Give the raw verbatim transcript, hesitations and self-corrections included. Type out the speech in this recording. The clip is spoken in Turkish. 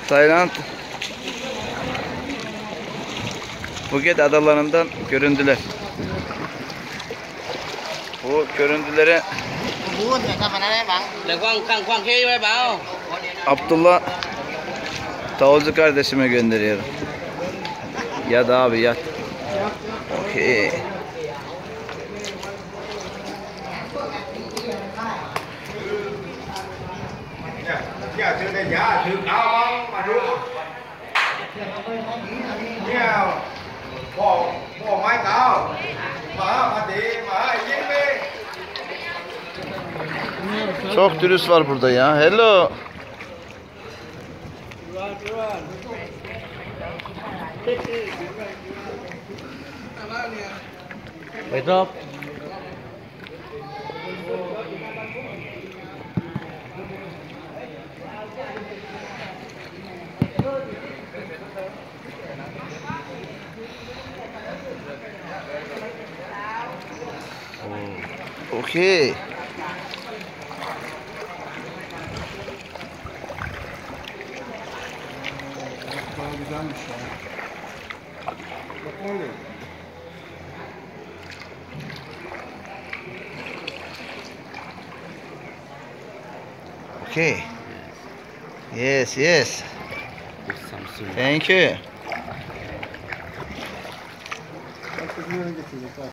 Tayland Phuket adalarından göründüler. Bu görüntüleri Abdullah Tavuzcu kardeşime gönderiyorum. Yat abi yat. Okey. Giờ từ đây giá từ cao băng mà đúng nhiều bỏ bỏ máy cao mà mà đi mà yirmi. Çok turist var burada ya. Hello. Wait up. Okey. Güzelmiş ya. Bak öyle. Okay. Yes, yes. Thank you. Bak,